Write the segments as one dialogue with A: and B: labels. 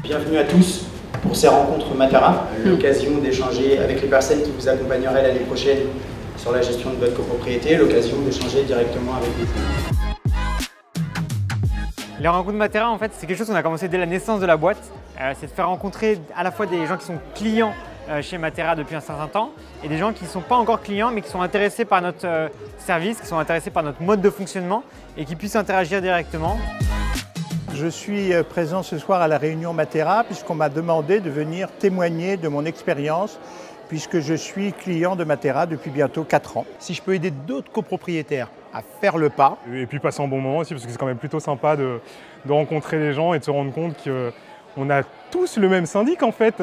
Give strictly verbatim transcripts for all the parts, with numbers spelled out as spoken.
A: Bienvenue à tous pour ces rencontres Matera, l'occasion d'échanger avec les personnes qui vous accompagneraient l'année prochaine sur la gestion de votre copropriété, l'occasion d'échanger directement avec les clients.
B: Les rencontres Matera, en fait, c'est quelque chose qu'on a commencé dès la naissance de la boîte. Euh, c'est de faire rencontrer à la fois des gens qui sont clients euh, chez Matera depuis un certain temps et des gens qui ne sont pas encore clients mais qui sont intéressés par notre euh, service, qui sont intéressés par notre mode de fonctionnement et qui puissent interagir directement.
C: Je suis présent ce soir à la réunion Matera puisqu'on m'a demandé de venir témoigner de mon expérience puisque je suis client de Matera depuis bientôt quatre ans.
D: Si je peux aider d'autres copropriétaires à faire le pas.
E: Et puis passer un bon moment aussi parce que c'est quand même plutôt sympa de, de rencontrer les gens et de se rendre compte qu'on a tous le même syndic en fait.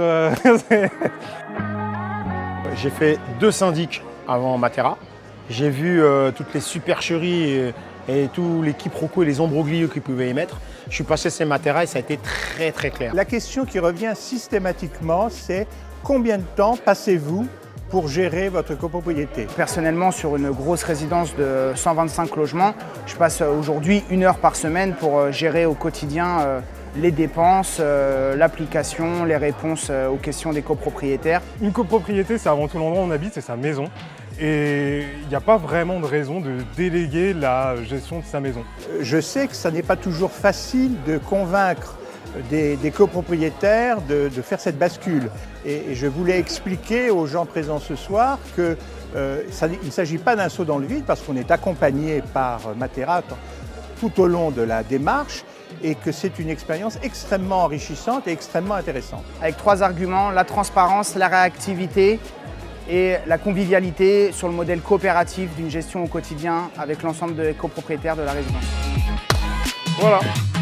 D: J'ai fait deux syndics avant Matera. J'ai vu euh, toutes les supercheries et, et tous les quiproquos et les ombroglios qu'ils pouvaient émettre. Je suis passé chez Matera et ça a été très très clair.
C: La question qui revient systématiquement, c'est combien de temps passez-vous pour gérer votre copropriété?
F: Personnellement, sur une grosse résidence de cent vingt-cinq logements, je passe aujourd'hui une heure par semaine pour gérer au quotidien les dépenses, l'application, les réponses aux questions des copropriétaires.
E: Une copropriété, c'est avant tout l'endroit où on habite, c'est sa maison. Et il n'y a pas vraiment de raison de déléguer la gestion de sa maison.
C: Je sais que ça n'est pas toujours facile de convaincre des, des copropriétaires de, de faire cette bascule. Et, et je voulais expliquer aux gens présents ce soir qu'il euh, ne s'agit pas d'un saut dans le vide parce qu'on est accompagné par Matera tout au long de la démarche et que c'est une expérience extrêmement enrichissante et extrêmement intéressante.
F: Avec trois arguments, la transparence, la réactivité et la convivialité sur le modèle coopératif d'une gestion au quotidien avec l'ensemble des copropriétaires de la résidence.
E: Voilà.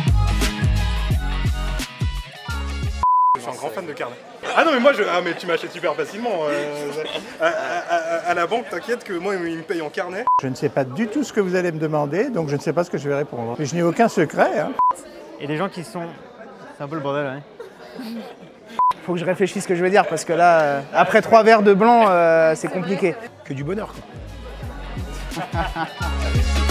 E: Je suis un grand fan de carnet. Ah non mais moi je... Ah mais tu m'achètes super facilement. Euh... à, à, à, à la banque, t'inquiète que moi ils me payent en carnet.
C: Je ne sais pas du tout ce que vous allez me demander, donc je ne sais pas ce que je vais répondre. Mais je n'ai aucun secret. Hein.
B: Et des gens qui sont... C'est un peu le bordel, hein.
F: Faut que je réfléchisse ce que je veux dire parce que là, euh, après trois verres de blanc, euh, c'est compliqué.
D: Que du bonheur quoi.